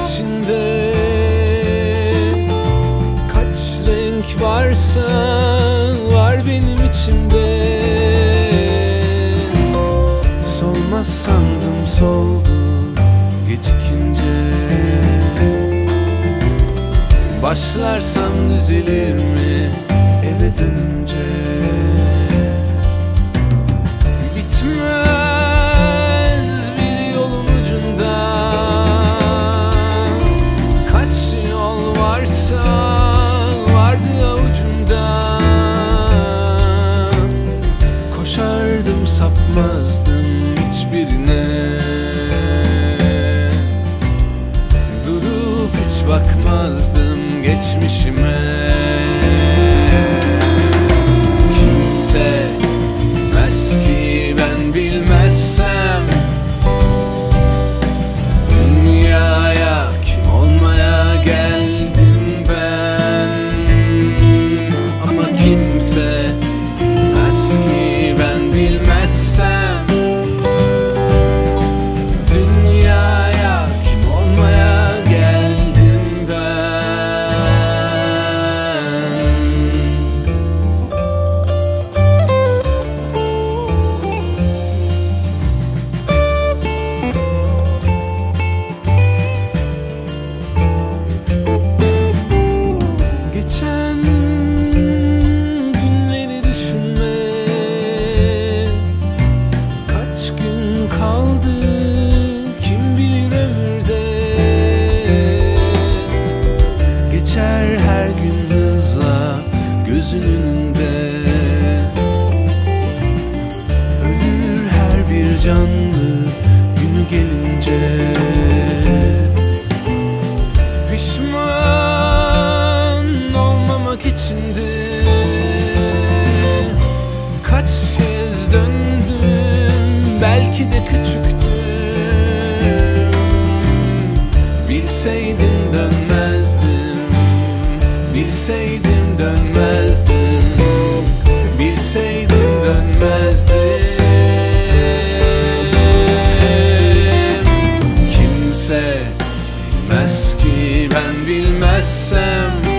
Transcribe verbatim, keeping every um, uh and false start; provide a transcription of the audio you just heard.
içinde kaç renk varsa var benim içimde. Solmaz sandım, soldu gecikince. Başlarsam düzelir mi eve dönünce? Bitmez bir yolun ucunda, kaç yol varsa vardı avucumda. Koşardım, sapmazdım hiçbirine, durup hiç bakmazdım geçmişime. Kimse bilmez ki ben bilmezsem dünyaya kim olmaya geldim ben. Ama kimse bilmez ki ben bilmezsem dünyaya kim olmaya geldim ben. Geçen günleri düşünme, kaç gün kaldı kim bilir ömürde. Geçer her gün hızla gözün önünde, ölür her bir canlı günü gelince. Pişman olmamak içindi, kaç kez döndüm, belki de küçüktüm. Bilseydim dönmezdim, bilseydim dönmezdim, bilseydim dönmezdim. Kimse bilmez ki ben bilmezsem